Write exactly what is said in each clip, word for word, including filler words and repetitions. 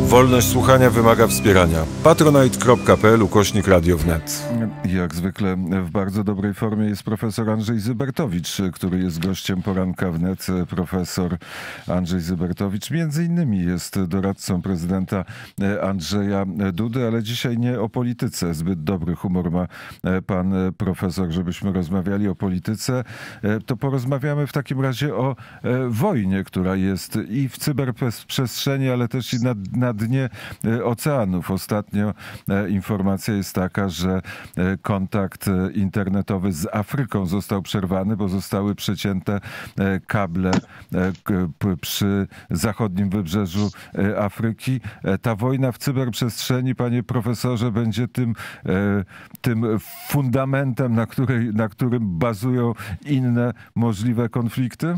Wolność słuchania wymaga wspierania. patronite kropka pl ukośnik radio wnet. Jak zwykle w bardzo dobrej formie jest profesor Andrzej Zybertowicz, który jest gościem poranka wnet. Profesor Andrzej Zybertowicz między innymi jest doradcą prezydenta Andrzeja Dudy, ale dzisiaj nie o polityce. Zbyt dobry humor ma pan profesor, żebyśmy rozmawiali o polityce. To porozmawiamy w takim razie o wojnie, która jest i w cyberprzestrzeni, ale też i na, na dnie oceanów. Ostatnio informacja jest taka, że kontakt internetowy z Afryką został przerwany, bo zostały przecięte kable przy zachodnim wybrzeżu Afryki. Ta wojna w cyberprzestrzeni, panie profesorze, będzie tym, tym fundamentem, na, której, na którym bazują inne możliwe konflikty?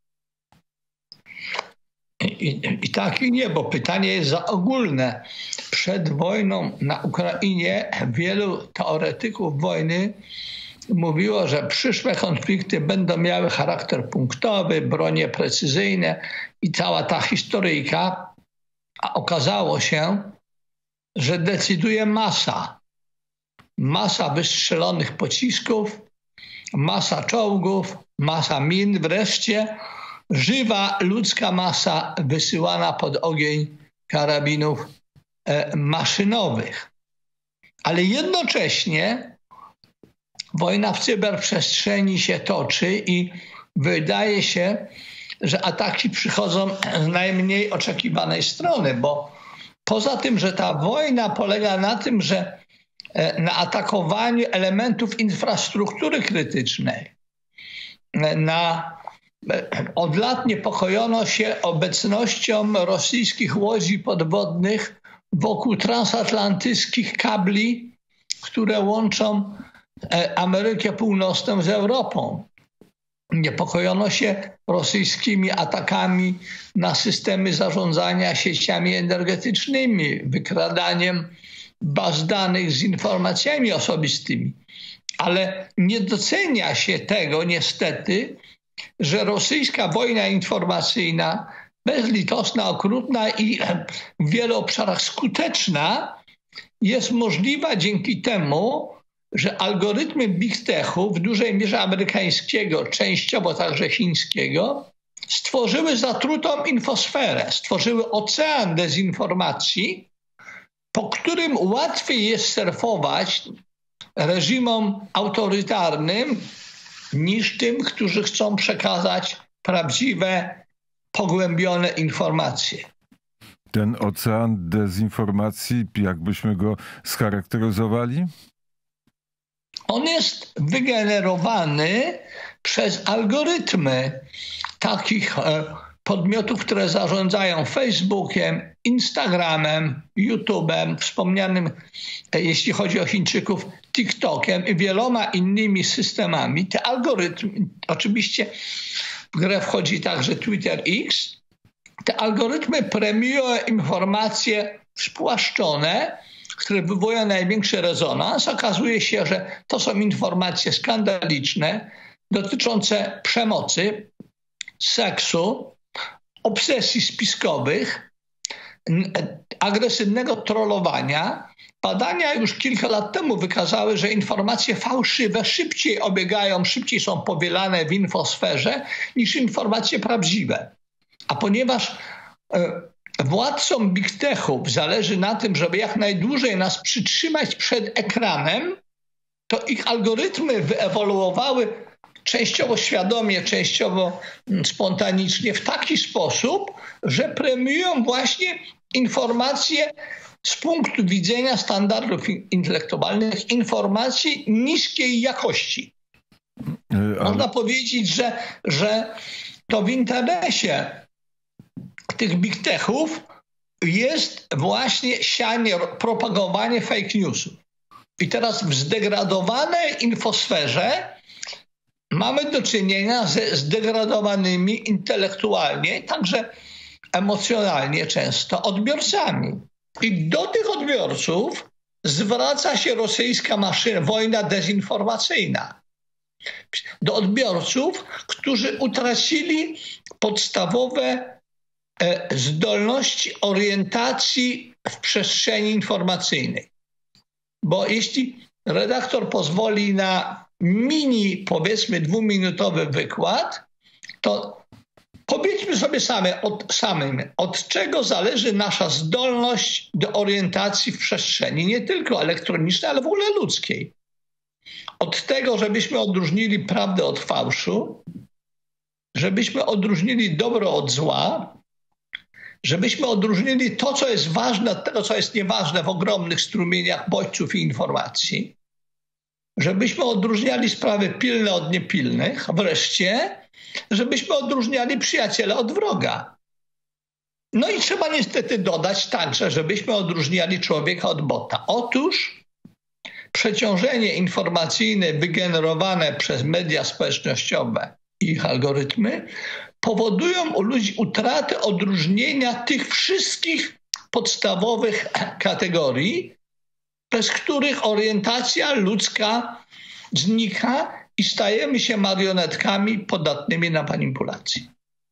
I, I tak i nie, bo pytanie jest za ogólne. Przed wojną na Ukrainie wielu teoretyków wojny mówiło, że przyszłe konflikty będą miały charakter punktowy, bronie precyzyjne i cała ta historyjka. A okazało się, że decyduje masa. Masa wystrzelonych pocisków, masa czołgów, masa min, wreszcie żywa ludzka masa wysyłana pod ogień karabinów e, maszynowych. Ale jednocześnie wojna w cyberprzestrzeni się toczy i wydaje się, że ataki przychodzą z najmniej oczekiwanej strony, bo poza tym, że ta wojna polega na tym, że e, na atakowaniu elementów infrastruktury krytycznej, e, na od lat niepokojono się obecnością rosyjskich łodzi podwodnych wokół transatlantyckich kabli, które łączą Amerykę Północną z Europą. Niepokojono się rosyjskimi atakami na systemy zarządzania sieciami energetycznymi, wykradaniem baz danych z informacjami osobistymi. Ale nie docenia się tego niestety, że rosyjska wojna informacyjna, bezlitosna, okrutna i w wielu obszarach skuteczna, jest możliwa dzięki temu, że algorytmy big techu, w dużej mierze amerykańskiego, częściowo także chińskiego, stworzyły zatrutą infosferę, stworzyły ocean dezinformacji, po którym łatwiej jest surfować reżimom autorytarnym, niż tym, którzy chcą przekazać prawdziwe, pogłębione informacje. Ten ocean dezinformacji, jakbyśmy go scharakteryzowali? On jest wygenerowany przez algorytmy takich podmiotów, które zarządzają Facebookiem, Instagramem, YouTube'em, wspomnianym, jeśli chodzi o Chińczyków, TikTokiem i wieloma innymi systemami. Te algorytmy, oczywiście w grę wchodzi także Twitter X, te algorytmy premiują informacje spłaszczone, które wywołują największy rezonans. Okazuje się, że to są informacje skandaliczne, dotyczące przemocy, seksu, obsesji spiskowych, agresywnego trollowania. Badania już kilka lat temu wykazały, że informacje fałszywe szybciej obiegają, szybciej są powielane w infosferze niż informacje prawdziwe. A ponieważ e, władcom big techów zależy na tym, żeby jak najdłużej nas przytrzymać przed ekranem, to ich algorytmy wyewoluowały częściowo świadomie, częściowo spontanicznie w taki sposób, że premiują właśnie informacje z punktu widzenia standardów intelektualnych, informacji niskiej jakości. Ale... Można powiedzieć, że, że to w interesie tych big techów jest właśnie sianie, propagowanie fake newsów. I teraz w zdegradowanej infosferze mamy do czynienia ze zdegradowanymi intelektualnie, także emocjonalnie często odbiorcami. I do tych odbiorców zwraca się rosyjska maszyna, wojna dezinformacyjna. Do odbiorców, którzy utracili podstawowe zdolności orientacji w przestrzeni informacyjnej. Bo jeśli redaktor pozwoli na mini, powiedzmy, dwuminutowy wykład, to powiedzmy sobie same, od, samym, od czego zależy nasza zdolność do orientacji w przestrzeni, nie tylko elektronicznej, ale w ogóle ludzkiej. Od tego, żebyśmy odróżnili prawdę od fałszu, żebyśmy odróżnili dobro od zła, żebyśmy odróżnili to, co jest ważne, od tego, co jest nieważne w ogromnych strumieniach bodźców i informacji, żebyśmy odróżniali sprawy pilne od niepilnych, wreszcie, żebyśmy odróżniali przyjaciela od wroga. No i trzeba niestety dodać także, żebyśmy odróżniali człowieka od bota. Otóż przeciążenie informacyjne wygenerowane przez media społecznościowe i ich algorytmy powodują u ludzi utratę odróżnienia tych wszystkich podstawowych kategorii, bez których orientacja ludzka znika i stajemy się marionetkami podatnymi na manipulacje.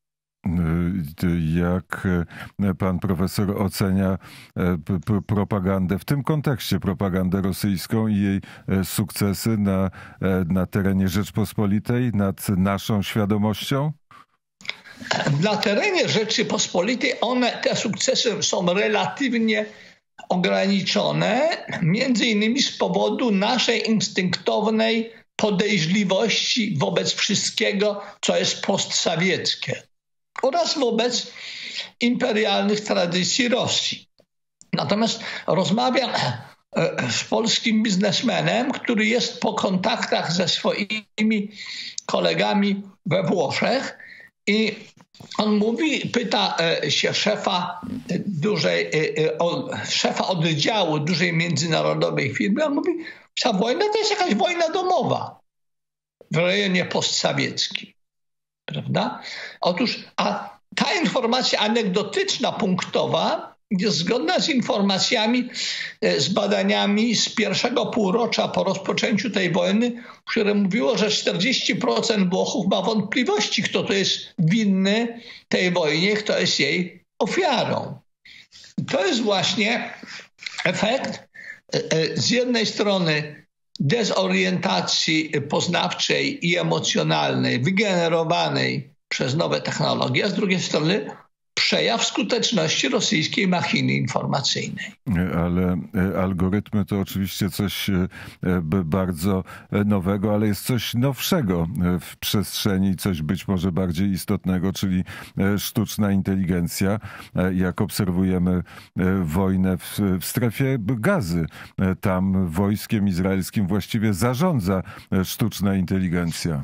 Jak pan profesor ocenia propagandę, w tym kontekście propagandę rosyjską i jej sukcesy na, na terenie Rzeczpospolitej, nad naszą świadomością? Na terenie Rzeczypospolitej one, te sukcesy są relatywnie ograniczone, między innymi z powodu naszej instynktownej podejrzliwości wobec wszystkiego, co jest postsowieckie oraz wobec imperialnych tradycji Rosji. Natomiast rozmawiam z polskim biznesmenem, który jest po kontaktach ze swoimi kolegami we Włoszech i on mówi, pyta się szefa dużej, szefa oddziału dużej międzynarodowej firmy, on mówi, ta wojna to jest jakaś wojna domowa w rejonie postsowieckim. Prawda? Otóż, a ta informacja anegdotyczna, punktowa jest zgodna z informacjami, z badaniami z pierwszego półrocza po rozpoczęciu tej wojny, które mówiło, że czterdzieści procent Włochów ma wątpliwości, kto to jest winny tej wojnie, kto jest jej ofiarą. To jest właśnie efekt z jednej strony dezorientacji poznawczej i emocjonalnej wygenerowanej przez nowe technologie, a z drugiej strony przejaw skuteczności rosyjskiej machiny informacyjnej. Ale algorytmy to oczywiście coś bardzo nowego, ale jest coś nowszego w przestrzeni, coś być może bardziej istotnego, czyli sztuczna inteligencja. Jak obserwujemy wojnę w, w strefie Gazy, tam wojskiem izraelskim właściwie zarządza sztuczna inteligencja.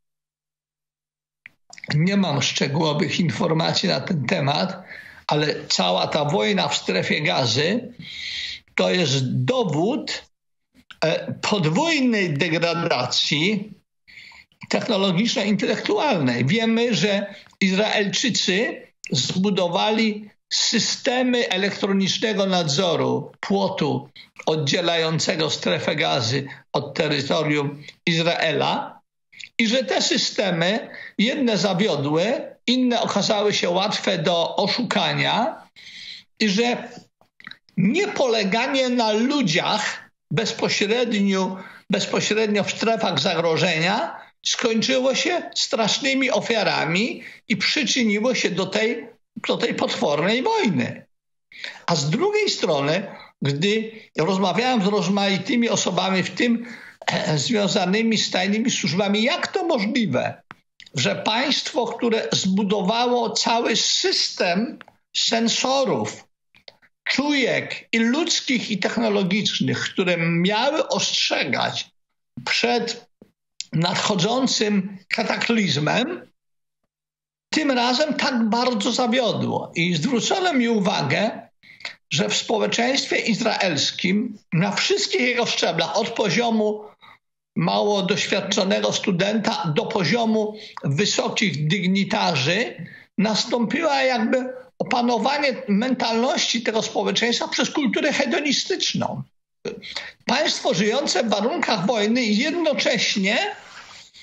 Nie mam szczegółowych informacji na ten temat, ale cała ta wojna w strefie Gazy to jest dowód podwójnej degradacji technologiczno-intelektualnej. Wiemy, że Izraelczycy zbudowali systemy elektronicznego nadzoru płotu oddzielającego strefę Gazy od terytorium Izraela, i że te systemy, jedne zawiodły, inne okazały się łatwe do oszukania i że niepoleganie na ludziach bezpośrednio, bezpośrednio w strefach zagrożenia skończyło się strasznymi ofiarami i przyczyniło się do tej, do tej potwornej wojny. A z drugiej strony, gdy rozmawiałem z rozmaitymi osobami, w tym związanymi z tajnymi służbami, jak to możliwe, że państwo, które zbudowało cały system sensorów, czujek i ludzkich, i technologicznych, które miały ostrzegać przed nadchodzącym kataklizmem, tym razem tak bardzo zawiodło. I zwrócono mi uwagę, że w społeczeństwie izraelskim na wszystkich jego szczeblach, od poziomu mało doświadczonego studenta do poziomu wysokich dygnitarzy, nastąpiła jakby opanowanie mentalności tego społeczeństwa przez kulturę hedonistyczną. Państwo żyjące w warunkach wojny jednocześnie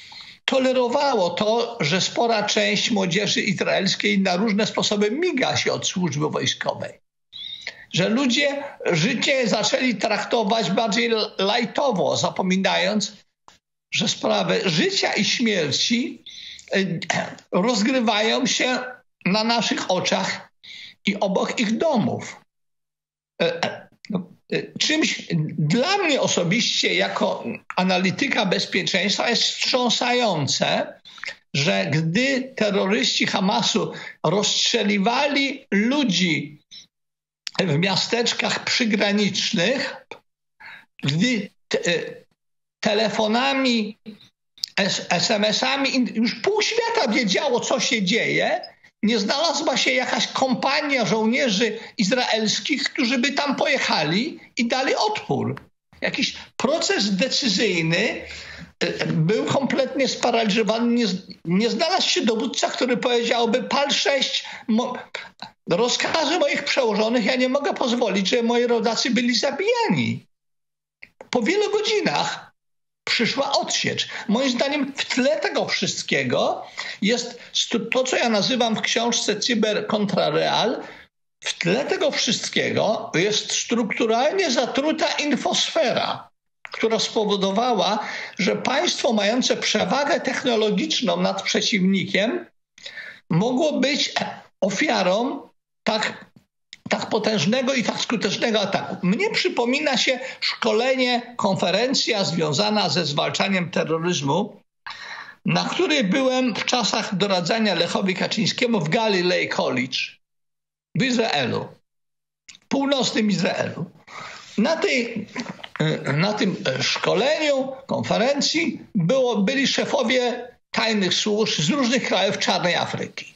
tolerowało to, że spora część młodzieży izraelskiej na różne sposoby miga się od służby wojskowej. Że ludzie życie zaczęli traktować bardziej lajtowo, zapominając, że sprawy życia i śmierci rozgrywają się na naszych oczach i obok ich domów. Czymś dla mnie osobiście jako analityka bezpieczeństwa jest wstrząsające, że gdy terroryści Hamasu rozstrzeliwali ludzi w miasteczkach przygranicznych, gdy te, telefonami, es em esami już pół świata wiedziało, co się dzieje, nie znalazła się jakaś kompania żołnierzy izraelskich, którzy by tam pojechali i dali odpór. Jakiś proces decyzyjny był kompletnie sparaliżowany. Nie, nie znalazł się dowódca, który powiedziałby: pal sześć, mo- rozkazy moich przełożonych, ja nie mogę pozwolić, żeby moi rodacy byli zabijani. Po wielu godzinach przyszła odsiecz. Moim zdaniem w tle tego wszystkiego jest to, co ja nazywam w książce Cyber kontra Real. W tle tego wszystkiego jest strukturalnie zatruta infosfera, która spowodowała, że państwo mające przewagę technologiczną nad przeciwnikiem mogło być ofiarą tak tak potężnego i tak skutecznego ataku. Mnie przypomina się szkolenie, konferencja związana ze zwalczaniem terroryzmu, na której byłem w czasach doradzania Lechowi Kaczyńskiemu w Galilee College w Izraelu, w północnym Izraelu. Na, tej, na tym szkoleniu, konferencji było, byli szefowie tajnych służb z różnych krajów czarnej Afryki.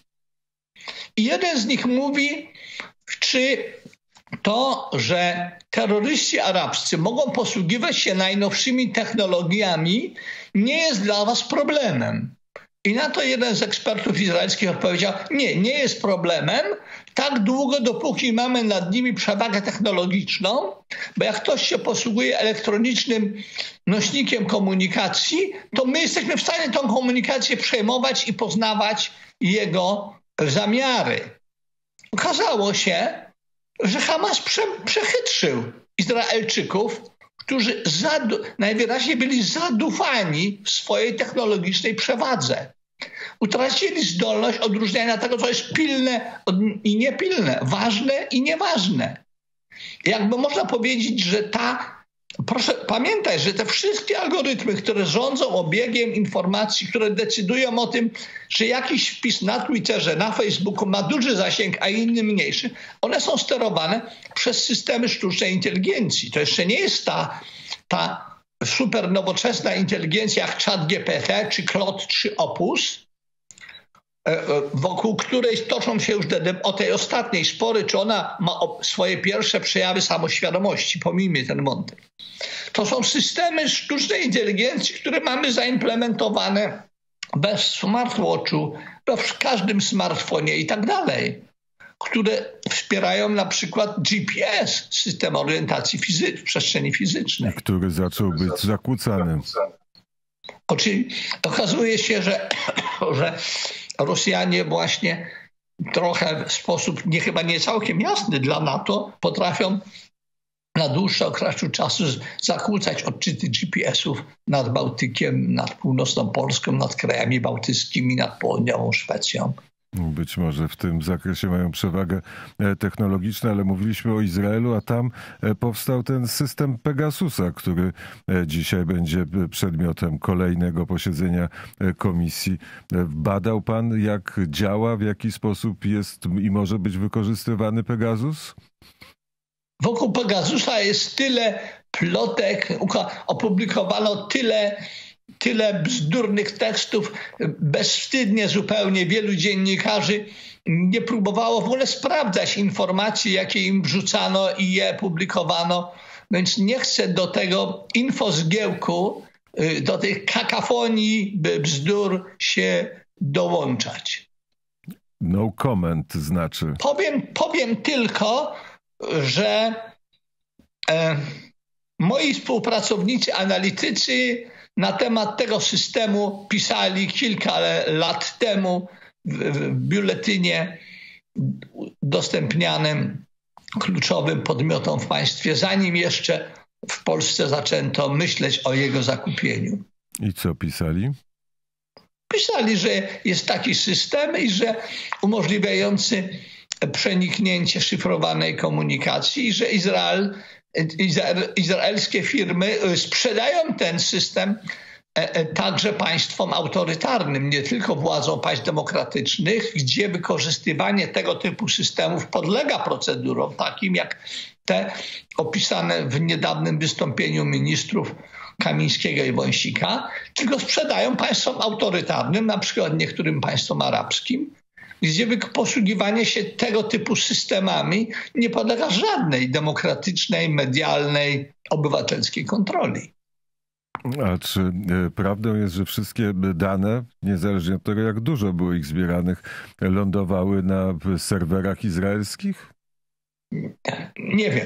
I jeden z nich mówi, czy to, że terroryści arabscy mogą posługiwać się najnowszymi technologiami, nie jest dla was problemem. I na to jeden z ekspertów izraelskich odpowiedział: nie, nie jest problemem, tak długo, dopóki mamy nad nimi przewagę technologiczną, bo jak ktoś się posługuje elektronicznym nośnikiem komunikacji, to my jesteśmy w stanie tą komunikację przejmować i poznawać jego zamiary. Okazało się, że Hamas prze, przechytrzył Izraelczyków, którzy zadu- najwyraźniej byli zadufani w swojej technologicznej przewadze. Utracili zdolność odróżniania tego, co jest pilne od, i niepilne, ważne i nieważne. Jakby można powiedzieć, że ta... Proszę pamiętać, że te wszystkie algorytmy, które rządzą obiegiem informacji, które decydują o tym, że jakiś wpis na Twitterze, na Facebooku ma duży zasięg, a inny mniejszy, one są sterowane przez systemy sztucznej inteligencji. To jeszcze nie jest ta, ta super nowoczesna inteligencja jak ChatGPT, czy Claude, czy Opus, wokół której toczą się już o tej ostatniej spory, czy ona ma swoje pierwsze przejawy samoświadomości. Pomijmy ten wątek. To są systemy sztucznej inteligencji, które mamy zaimplementowane bez smartwatchu, w każdym smartfonie i tak dalej, które wspierają na przykład G P S, system orientacji fizy- w przestrzeni fizycznej. Który zaczął być zakłócany. Oczywiście okazuje się, że, że Rosjanie właśnie trochę w sposób nie, chyba nie całkiem jasny dla NATO potrafią na dłuższy okres czasu zakłócać odczyty G P S-ów nad Bałtykiem, nad północną Polską, nad krajami bałtyckimi, nad południową Szwecją. Być może w tym zakresie mają przewagę technologiczną, ale mówiliśmy o Izraelu, a tam powstał ten system Pegasusa, który dzisiaj będzie przedmiotem kolejnego posiedzenia komisji. Badał pan, jak działa, w jaki sposób jest i może być wykorzystywany Pegasus? Wokół Pegasusa jest tyle plotek, opublikowano tyle Tyle bzdurnych tekstów, bezwstydnie zupełnie. Wielu dziennikarzy nie próbowało w ogóle sprawdzać informacji, jakie im wrzucano i je publikowano. Więc nie chcę do tego infozgiełku, do tej kakafonii bzdur się dołączać. No comment znaczy. Powiem, powiem tylko, że... E, moi współpracownicy, analitycy na temat tego systemu pisali kilka lat temu w, w biuletynie udostępnianym kluczowym podmiotom w państwie, zanim jeszcze w Polsce zaczęto myśleć o jego zakupieniu. I co pisali? Pisali, że jest taki system i że umożliwiający przeniknięcie szyfrowanej komunikacji i że Izrael, Izrael, izraelskie firmy sprzedają ten system także państwom autorytarnym, nie tylko władzom państw demokratycznych, gdzie wykorzystywanie tego typu systemów podlega procedurom takim jak te opisane w niedawnym wystąpieniu ministrów Kamińskiego i Wąsika, tylko sprzedają państwom autorytarnym, na przykład niektórym państwom arabskim, gdzie posługiwanie się tego typu systemami nie podlega żadnej demokratycznej, medialnej, obywatelskiej kontroli. A czy y, prawdą jest, że wszystkie dane, niezależnie od tego, jak dużo było ich zbieranych, lądowały na serwerach izraelskich? Nie wiem.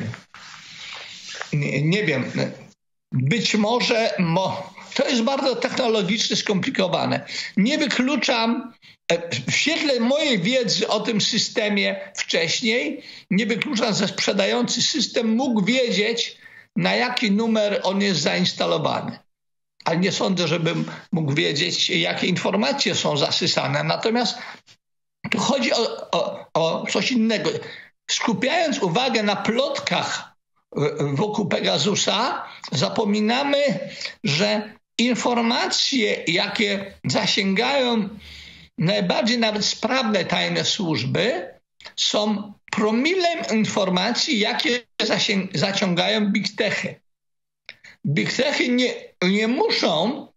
Nie, nie wiem. Być może mo, to jest bardzo technologicznie skomplikowane. Nie wykluczam, w świetle mojej wiedzy o tym systemie wcześniej, nie wykluczam, że sprzedający system mógł wiedzieć, na jaki numer on jest zainstalowany. Ale nie sądzę, żebym mógł wiedzieć, jakie informacje są zasysane. Natomiast tu chodzi o, o, o coś innego. Skupiając uwagę na plotkach wokół Pegasusa, zapominamy, że informacje, jakie zasięgają najbardziej nawet sprawne tajne służby, są promilem informacji, jakie zasięg- zaciągają big techy. Big techy nie, nie muszą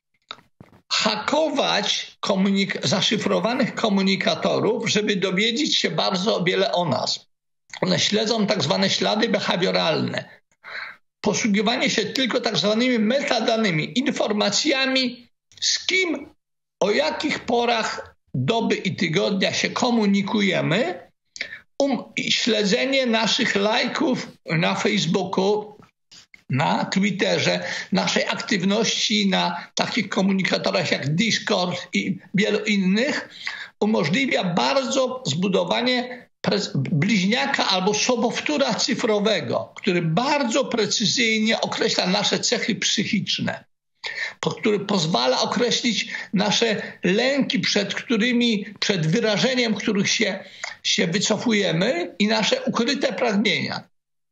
hakować komunik- zaszyfrowanych komunikatorów, żeby dowiedzieć się bardzo wiele o nas. One śledzą tak zwane ślady behawioralne. Posługiwanie się tylko tak zwanymi metadanymi, informacjami, z kim, o jakich porach doby i tygodnia się komunikujemy, um, śledzenie naszych lajków na Facebooku, na Twitterze, naszej aktywności na takich komunikatorach jak Discord i wielu innych, umożliwia bardzo zbudowanie bliźniaka albo sobowtóra cyfrowego, który bardzo precyzyjnie określa nasze cechy psychiczne, który pozwala określić nasze lęki, przed którymi, przed wyrażeniem których się, się wycofujemy i nasze ukryte pragnienia.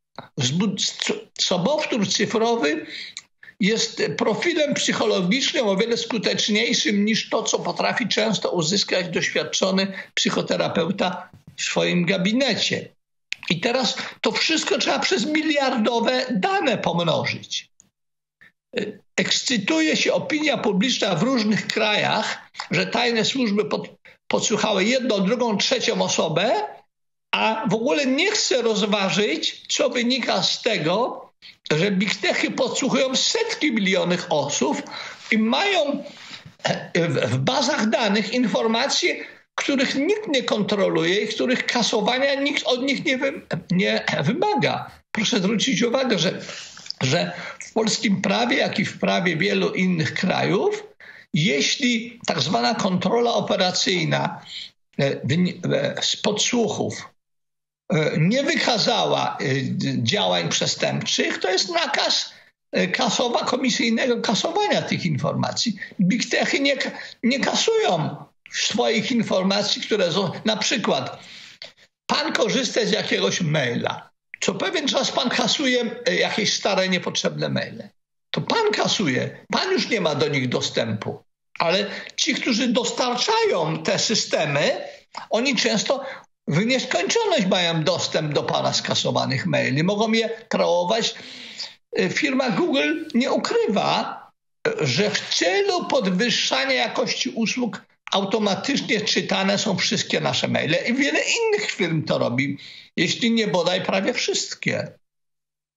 Sobowtór cyfrowy jest profilem psychologicznym o wiele skuteczniejszym niż to, co potrafi często uzyskać doświadczony psychoterapeuta w swoim gabinecie. I teraz to wszystko trzeba przez miliardowe dane pomnożyć. Ekscytuje się opinia publiczna w różnych krajach, że tajne służby pod, podsłuchały jedną, drugą, trzecią osobę, a w ogóle nie chce rozważyć, co wynika z tego, że big techy podsłuchują setki milionów osób i mają w bazach danych informacje, których nikt nie kontroluje i których kasowania nikt od nich nie, wy, nie wymaga. Proszę zwrócić uwagę, że, że w polskim prawie, jak i w prawie wielu innych krajów, jeśli tak zwana kontrola operacyjna z podsłuchów nie wykazała działań przestępczych, to jest nakaz kasowa, komisyjnego kasowania tych informacji. Big techy nie, nie kasują swoich informacji, które na przykład pan korzysta z jakiegoś maila. Co pewien czas pan kasuje jakieś stare, niepotrzebne maile. To pan kasuje, pan już nie ma do nich dostępu. Ale ci, którzy dostarczają te systemy, oni często w nieskończoność mają dostęp do pana skasowanych maili. Mogą je kreować. Firma Google nie ukrywa, że w celu podwyższania jakości usług automatycznie czytane są wszystkie nasze maile i wiele innych firm to robi, jeśli nie bodaj prawie wszystkie.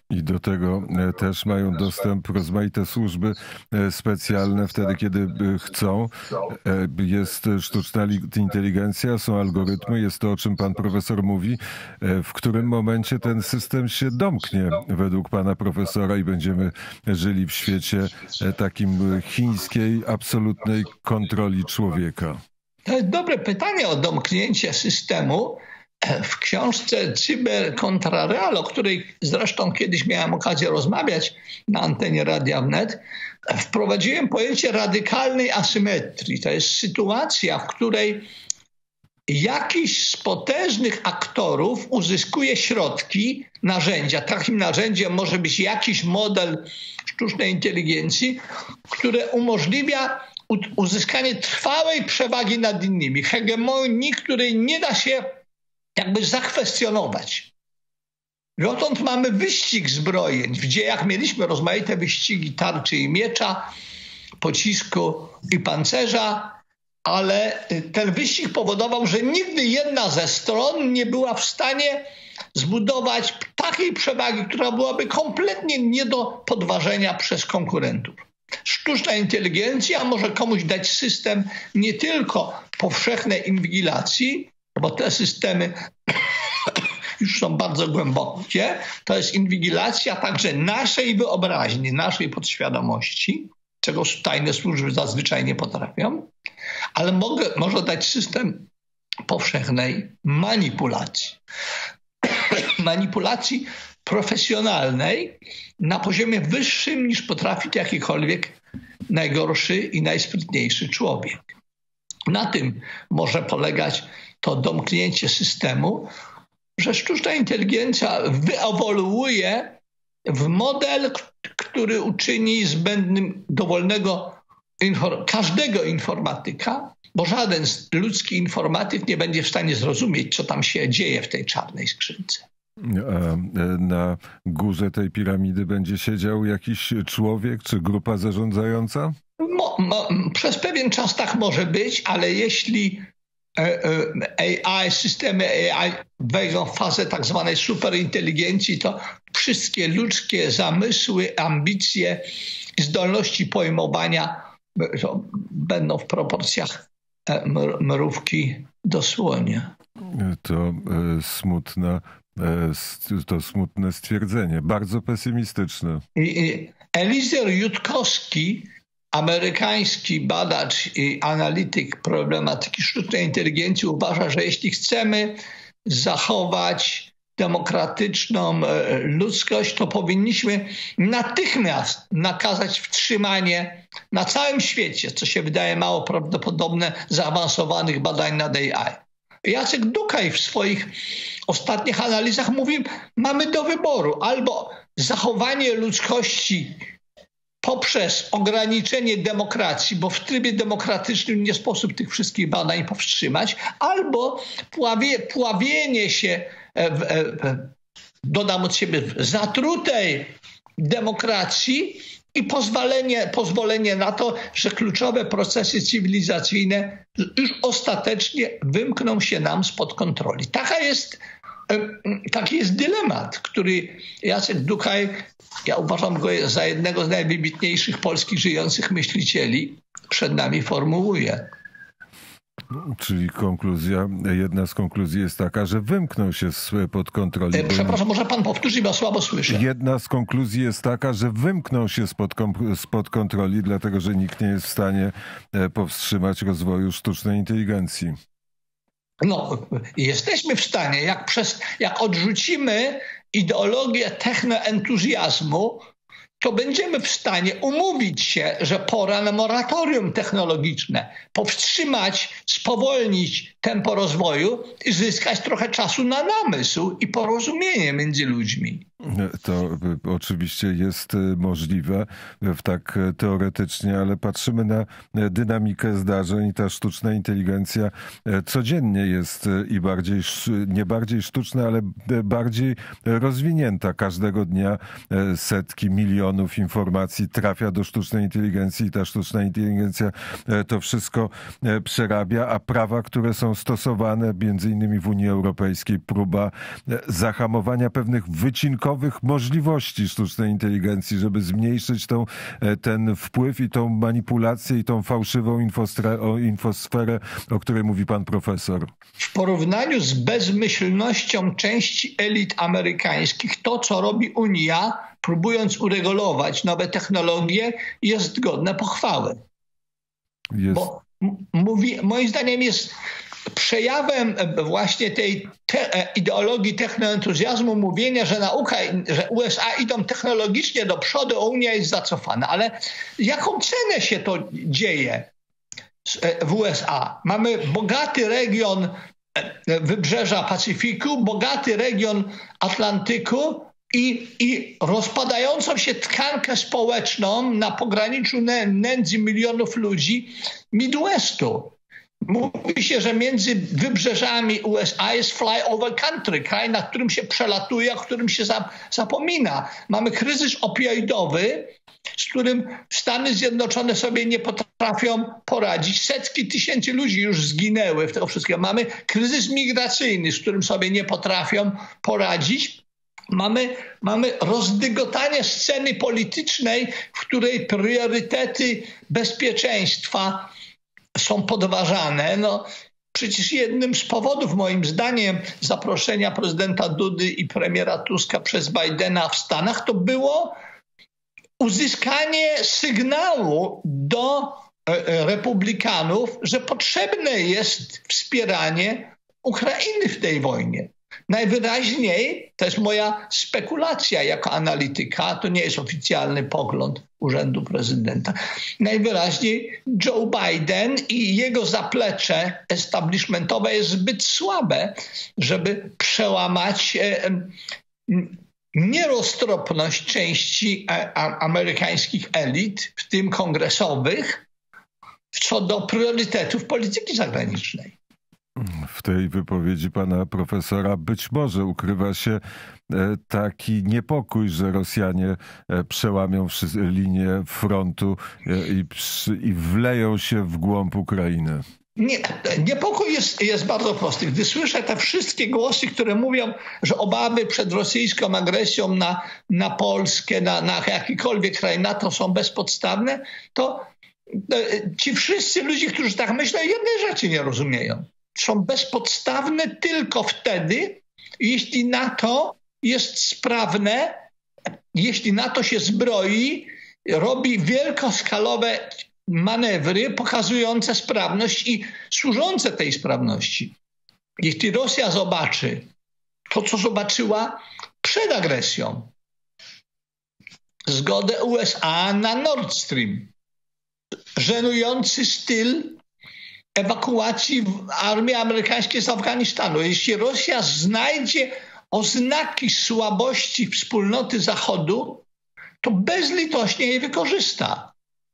I do tego też mają dostęp rozmaite służby specjalne wtedy, kiedy chcą. Jest sztuczna inteligencja, są algorytmy, jest to, o czym pan profesor mówi. W którym momencie ten system się domknie według pana profesora i będziemy żyli w świecie takim chińskiej, absolutnej kontroli człowieka? To jest dobre pytanie o domknięcie systemu. W książce Cyber kontra Real, o której zresztą kiedyś miałem okazję rozmawiać na antenie Radia Wnet, wprowadziłem pojęcie radykalnej asymetrii. To jest sytuacja, w której jakiś z potężnych aktorów uzyskuje środki, narzędzia. Takim narzędziem może być jakiś model sztucznej inteligencji, które umożliwia uzyskanie trwałej przewagi nad innymi, hegemonii, której nie da się jakby zakwestionować. Dotąd mamy wyścig zbrojeń. W dziejach mieliśmy rozmaite wyścigi tarczy i miecza, pocisku i pancerza, ale ten wyścig powodował, że nigdy jedna ze stron nie była w stanie zbudować takiej przewagi, która byłaby kompletnie nie do podważenia przez konkurentów. Sztuczna inteligencja może komuś dać system nie tylko powszechnej inwigilacji, bo te systemy już są bardzo głębokie. To jest inwigilacja także naszej wyobraźni, naszej podświadomości, czego tajne służby zazwyczaj nie potrafią, ale mogę, może dać system powszechnej manipulacji. Manipulacji profesjonalnej na poziomie wyższym niż potrafi jakikolwiek najgorszy i najsprytniejszy człowiek. Na tym może polegać to domknięcie systemu, że sztuczna inteligencja wyewoluuje w model, który uczyni zbędnym dowolnego infor- każdego informatyka, bo żaden ludzki informatyk nie będzie w stanie zrozumieć, co tam się dzieje w tej czarnej skrzynce. A na górze tej piramidy będzie siedział jakiś człowiek czy grupa zarządzająca? Mo, mo, przez pewien czas tak może być, ale jeśli A I, systemy A I wejdą w fazę tak zwanej superinteligencji, to wszystkie ludzkie zamysły, ambicje i zdolności pojmowania będą w proporcjach mrówki do słonia. To smutna, to smutne stwierdzenie, bardzo pesymistyczne. Eliezer Yudkowsky, amerykański badacz i analityk problematyki sztucznej inteligencji, uważa, że jeśli chcemy zachować demokratyczną ludzkość, to powinniśmy natychmiast nakazać wstrzymanie na całym świecie, co się wydaje mało prawdopodobne, zaawansowanych badań nad A I. Jacek Dukaj w swoich ostatnich analizach mówi, mamy do wyboru albo zachowanie ludzkości poprzez ograniczenie demokracji, bo w trybie demokratycznym nie sposób tych wszystkich badań powstrzymać, albo pławie, pławienie się, w, w, dodam od siebie, w zatrutej demokracji i pozwolenie, pozwolenie na to, że kluczowe procesy cywilizacyjne już ostatecznie wymkną się nam spod kontroli. Taka jest, taki jest dylemat, który Jacek Dukaj, ja uważam go za jednego z najwybitniejszych polskich żyjących myślicieli, przed nami formułuje. Czyli konkluzja, jedna z konkluzji jest taka, że wymknął się spod kontroli. Przepraszam, może pan powtórzyć, bo słabo słyszę. Jedna z konkluzji jest taka, że wymknął się spod, spod kontroli, dlatego że nikt nie jest w stanie powstrzymać rozwoju sztucznej inteligencji. No, jesteśmy w stanie, jak, przez, jak odrzucimy ideologię technoentuzjazmu, to będziemy w stanie umówić się, że pora na moratorium technologiczne, powstrzymać, spowolnić tempo rozwoju i zyskać trochę czasu na namysł i porozumienie między ludźmi. To oczywiście jest możliwe, tak teoretycznie, ale patrzymy na dynamikę zdarzeń i ta sztuczna inteligencja codziennie jest i bardziej, nie bardziej sztuczna, ale bardziej rozwinięta. Każdego dnia setki, milionów informacji trafia do sztucznej inteligencji i ta sztuczna inteligencja to wszystko przerabia. media, a prawa, które są stosowane między innymi w Unii Europejskiej, próba zahamowania pewnych wycinkowych możliwości sztucznej inteligencji, żeby zmniejszyć tą, ten wpływ i tą manipulację i tą fałszywą infosferę, o której mówi pan profesor. W porównaniu z bezmyślnością części elit amerykańskich, to co robi Unia, próbując uregulować nowe technologie, jest godne pochwały. Jest. Bo mówi, moim zdaniem jest przejawem właśnie tej te, ideologii technoentuzjazmu mówienia, że nauka, że U S A idą technologicznie do przodu, a Unia jest zacofana. Ale jaką cenę się to dzieje w U S A? Mamy bogaty region wybrzeża Pacyfiku, bogaty region Atlantyku i, i rozpadającą się tkankę społeczną na pograniczu nędzy milionów ludzi Midwestu. Mówi się, że między wybrzeżami U S A jest flyover country, kraj, na którym się przelatuje, o którym się zapomina. Mamy kryzys opioidowy, z którym Stany Zjednoczone sobie nie potrafią poradzić. Setki tysięcy ludzi już zginęły w tego wszystkiego. Mamy kryzys migracyjny, z którym sobie nie potrafią poradzić. Mamy, mamy rozdygotanie sceny politycznej, w której priorytety bezpieczeństwa są podważane. No, przecież jednym z powodów, moim zdaniem, zaproszenia prezydenta Dudy i premiera Tuska przez Bidena w Stanach to było uzyskanie sygnału do republikanów, że potrzebne jest wspieranie Ukrainy w tej wojnie. Najwyraźniej, to jest moja spekulacja jako analityka, to nie jest oficjalny pogląd Urzędu Prezydenta, najwyraźniej Joe Biden i jego zaplecze establishmentowe jest zbyt słabe, żeby przełamać e, nieroztropność części amerykańskich elit, w tym kongresowych, co do priorytetów polityki zagranicznej. W tej wypowiedzi pana profesora być może ukrywa się taki niepokój, że Rosjanie przełamią linię frontu i, i wleją się w głąb Ukrainy. Nie, niepokój jest, jest bardzo prosty. Gdy słyszę te wszystkie głosy, które mówią, że obawy przed rosyjską agresją na, na Polskę, na, na jakikolwiek kraj NATO są bezpodstawne, to ci wszyscy ludzie, którzy tak myślą, jednej rzeczy nie rozumieją. Są bezpodstawne tylko wtedy, jeśli NATO jest sprawne, jeśli NATO się zbroi, robi wielkoskalowe manewry pokazujące sprawność i służące tej sprawności. Jeśli Rosja zobaczy to, co zobaczyła przed agresją, zgodę U S A na Nord Stream, żenujący styl ewakuacji armii amerykańskiej z Afganistanu. Jeśli Rosja znajdzie oznaki słabości wspólnoty Zachodu, to bezlitośnie je wykorzysta.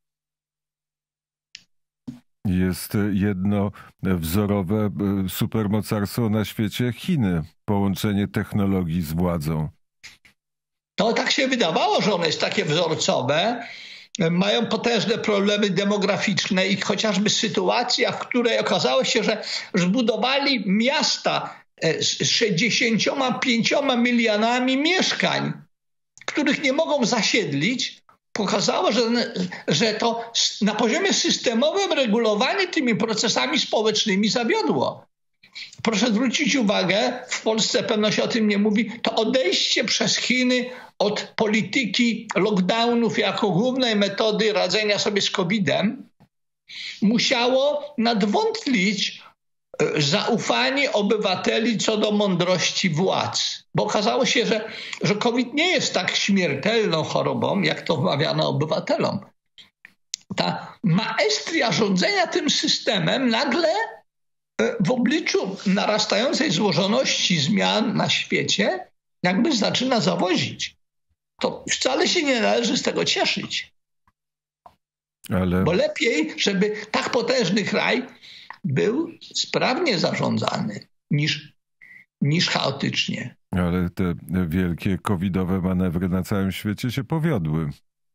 Jest jedno wzorowe supermocarstwo na świecie, Chiny. Połączenie technologii z władzą. To tak się wydawało, że ono jest takie wzorcowe. Mają potężne problemy demograficzne i chociażby sytuacja, w której okazało się, że zbudowali miasta z sześćdziesięcioma pięcioma milionami mieszkań, których nie mogą zasiedlić, pokazało, że, że to na poziomie systemowym regulowanie tymi procesami społecznymi zawiodło. Proszę zwrócić uwagę, w Polsce pewno się o tym nie mówi, to odejście przez Chiny od polityki lockdownów jako głównej metody radzenia sobie z kowidem musiało nadwątlić zaufanie obywateli co do mądrości władz. Bo okazało się, że, że COVID nie jest tak śmiertelną chorobą, jak to wmawiano obywatelom. Ta maestria rządzenia tym systemem nagle w obliczu narastającej złożoności zmian na świecie jakby zaczyna zawozić. To wcale się nie należy z tego cieszyć. Ale... Bo lepiej, żeby tak potężny kraj był sprawnie zarządzany niż, niż chaotycznie. Ale te wielkie covidowe manewry na całym świecie się powiodły.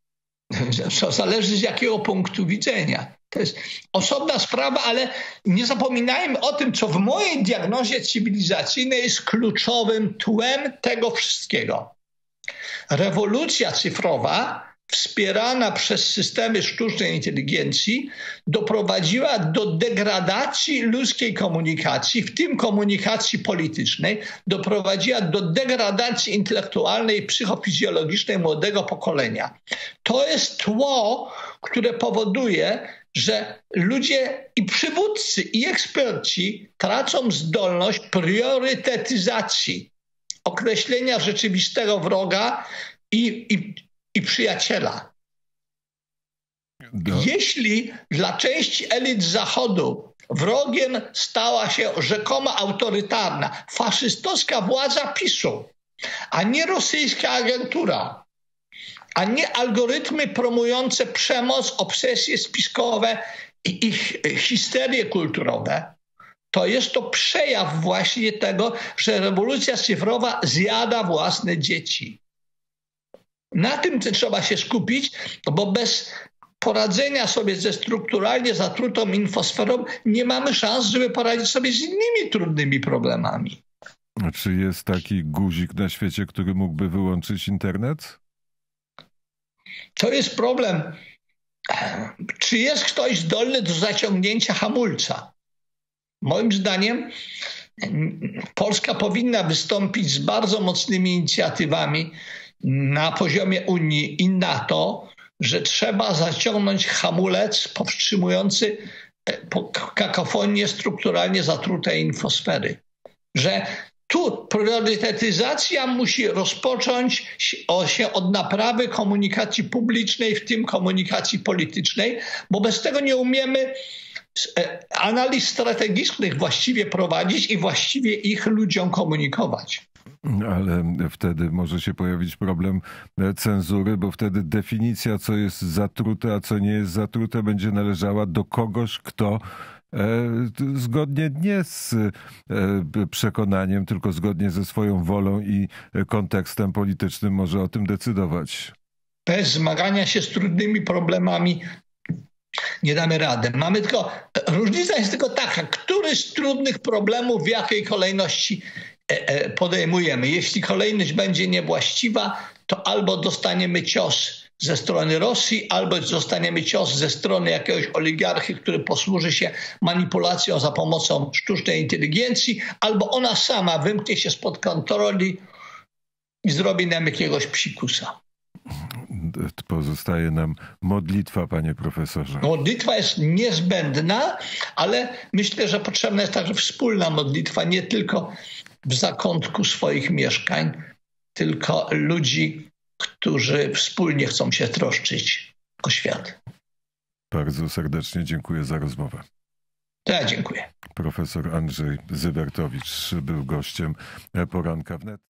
To zależy z jakiego punktu widzenia. To jest osobna sprawa, ale nie zapominajmy o tym, co w mojej diagnozie cywilizacyjnej jest kluczowym tłem tego wszystkiego. Rewolucja cyfrowa, wspierana przez systemy sztucznej inteligencji, doprowadziła do degradacji ludzkiej komunikacji, w tym komunikacji politycznej, doprowadziła do degradacji intelektualnej i psychofizjologicznej młodego pokolenia. To jest tło, które powoduje, że ludzie i przywódcy, i eksperci tracą zdolność priorytetyzacji, określenia rzeczywistego wroga i, i, i przyjaciela. Do... Jeśli dla części elit Zachodu wrogiem stała się rzekomo autorytarna, faszystowska władza PiSu, a nie rosyjska agentura, a nie algorytmy promujące przemoc, obsesje spiskowe i, i histerie kulturowe, to jest to przejaw właśnie tego, że rewolucja cyfrowa zjada własne dzieci. Na tym trzeba się skupić, bo bez poradzenia sobie ze strukturalnie zatrutą infosferą nie mamy szans, żeby poradzić sobie z innymi trudnymi problemami. Czy jest taki guzik na świecie, który mógłby wyłączyć internet? To jest problem. Czy jest ktoś zdolny do zaciągnięcia hamulca? Moim zdaniem Polska powinna wystąpić z bardzo mocnymi inicjatywami na poziomie Unii i NATO, że trzeba zaciągnąć hamulec powstrzymujący kakofonię strukturalnie zatrutej infosfery. Że tu priorytetyzacja musi rozpocząć się od naprawy komunikacji publicznej, w tym komunikacji politycznej, bo bez tego nie umiemy analiz strategicznych właściwie prowadzić i właściwie ich ludziom komunikować. Ale wtedy może się pojawić problem cenzury, bo wtedy definicja, co jest zatrute, a co nie jest zatrute, będzie należała do kogoś, kto zgodnie nie z przekonaniem, tylko zgodnie ze swoją wolą i kontekstem politycznym może o tym decydować. Bez zmagania się z trudnymi problemami nie damy rady. Mamy tylko, różnica jest tylko taka, który z trudnych problemów w jakiej kolejności podejmujemy. Jeśli kolejność będzie niewłaściwa, to albo dostaniemy cios ze strony Rosji, albo dostaniemy cios ze strony jakiegoś oligarchy, który posłuży się manipulacją za pomocą sztucznej inteligencji, albo ona sama wymknie się spod kontroli i zrobi nam jakiegoś psikusa. Pozostaje nam modlitwa, panie profesorze. Modlitwa jest niezbędna, ale myślę, że potrzebna jest także wspólna modlitwa, nie tylko w zakątku swoich mieszkań, tylko ludzi, którzy wspólnie chcą się troszczyć o świat. Bardzo serdecznie dziękuję za rozmowę. To ja dziękuję. Profesor Andrzej Zybertowicz był gościem Poranka Wnet.